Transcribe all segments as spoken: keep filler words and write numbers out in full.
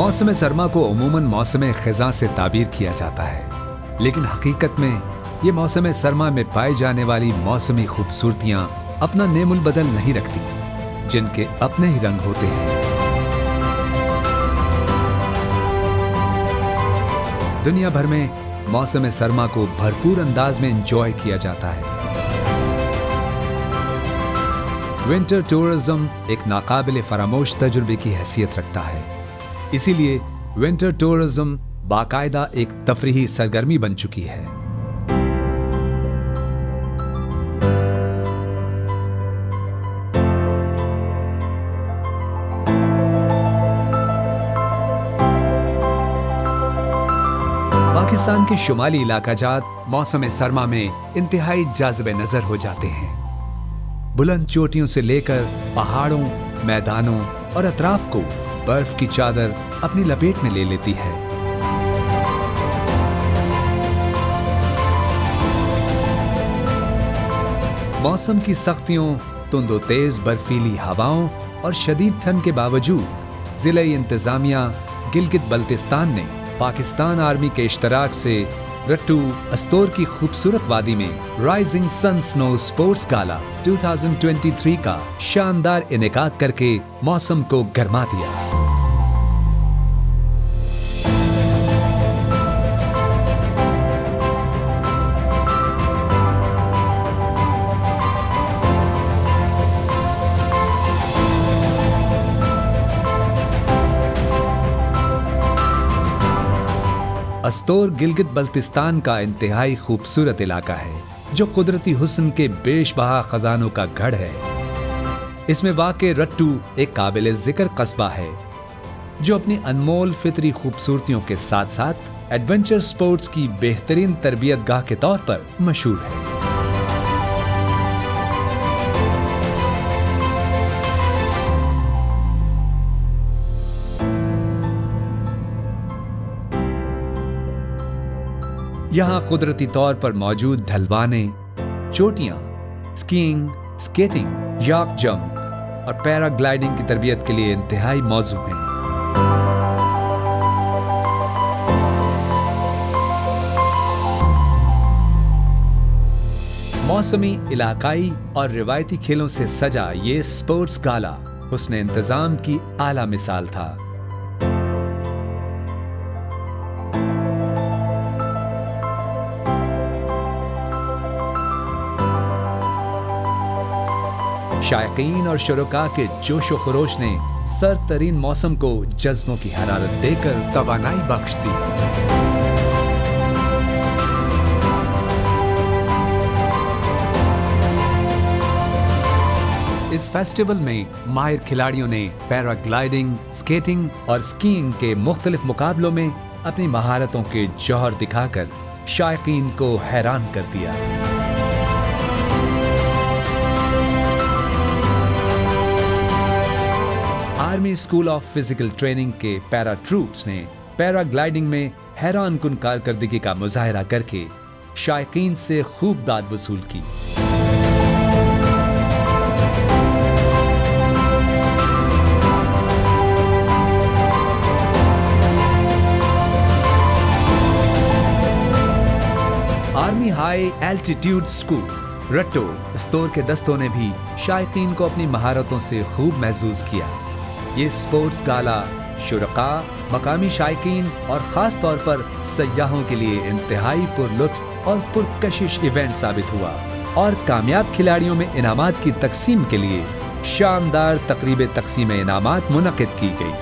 मौसम सरमा को उमूमन मौसम ख़िज़ा से ताबीर किया जाता है, लेकिन हकीकत में ये मौसम सरमा में पाई जाने वाली मौसमी खूबसूरतियाँ अपना नेमुल बदल नहीं रखती, जिनके अपने ही रंग होते हैं। दुनिया भर में मौसम सरमा को भरपूर अंदाज में एंजॉय किया जाता है। विंटर टूरिज्म एक नाकाबिले फरामोश तजुर्बे की हैसियत रखता है, इसीलिए विंटर टूरिज्म बाकायदा एक तफरीही सरगर्मी बन चुकी है। पाकिस्तान के शुमाली इलाकाजात मौसम सरमा में इंतहाई जाज़िब नजर हो जाते हैं। बुलंद चोटियों से लेकर पहाड़ों, मैदानों और अतराफ को बर्फ की चादर अपनी लपेट में ले लेती है। मौसम की सख्तियों, तुंदो तेज बर्फीली हवाओं और शदीद ठंड के बावजूद जिले इंतजामिया गिलगित बल्तिस्तान ने पाकिस्तान आर्मी के इश्तराक से रट्टू अस्तोर की खूबसूरत वादी में rising sun snow sports gala दो हज़ार तेईस का शानदार इनेकाद करके मौसम को गर्मा दिया। अस्तोर गिलगित बल्तिस्तान का इंतहाई खूबसूरत इलाका है, जो कुदरती हुस्न के बेशबहा खजानों का गढ़ है। इसमें वाक़े रट्टू एक काबिल जिक्र कस्बा है, जो अपनी अनमोल फितरी खूबसूरतियों के साथ साथ एडवेंचर स्पोर्ट्स की बेहतरीन तरबियत गाह के तौर पर मशहूर है। यहाँ कुदरती तौर पर मौजूद ढलवाने, चोटियाँ, स्कीइंग, स्केटिंग, यॉक जंप और पैराग्लाइडिंग की तरबियत के लिए इंतहाई मौजू हैं। मौसमी, इलाकाई और रिवायती खेलों से सजा ये स्पोर्ट्स गाला उसने इंतजाम की आला मिसाल था। शायकीन और शुरका के जोशो खरोश ने सरतरीन मौसम को जज्बों की हरारत देकर तवानाई बख्श दी। इस फेस्टिवल में माहिर खिलाड़ियों ने पैराग्लाइडिंग, स्केटिंग और स्कीइंग के मुख्तलिफ मुकाबलों में अपनी महारतों के जौहर दिखाकर शायकीन को हैरान कर दिया। Army school of physical training के पैरा ट्रूप्स ने पैराग्लाइडिंग में हैरान कुन कारकर्दगी का मुजाहिरा करके शायकीन से खूब दाद वसूल की। Army high altitude school Rattu Astore के दस्तों ने भी शायकीन को अपनी महारतों से खूब महसूस किया। ये स्पोर्ट्स गाला शुरका, मकामी शायकीन और ख़ास तौर पर सयाहों के लिए इंतहाई पुरलुत्फ और पुरकशिश इवेंट साबित हुआ और कामयाब खिलाड़ियों में इनामात की तकसीम के लिए शानदार तकरीब तकसीम इनामात मुनक़िद की गई।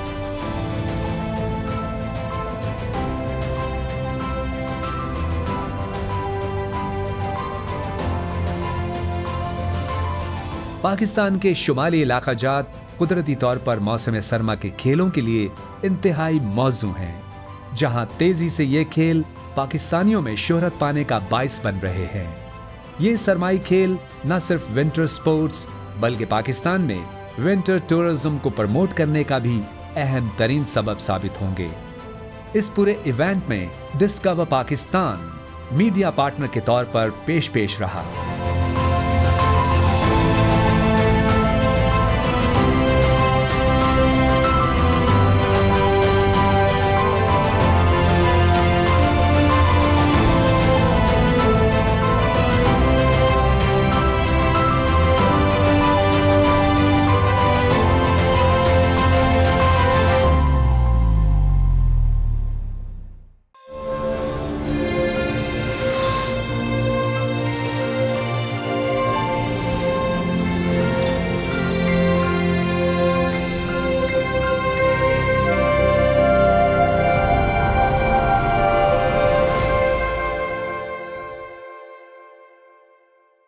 पाकिस्तान के शुमाली इलाकाजात कुदरती तौर पर मौसम सरमा के खेलों के लिए इंतहाई मौजू हैं, जहां तेजी से ये खेल पाकिस्तानियों में शोहरत पाने का बाइस बन रहे हैं। ये सरमाई खेल न सिर्फ विंटर स्पोर्ट्स बल्कि पाकिस्तान में विंटर टूरिज्म को प्रमोट करने का भी अहम तरीन सबब साबित होंगे। इस पूरे इवेंट में डिस्कवर पाकिस्तान मीडिया पार्टनर के तौर पर पेश पेश रहा।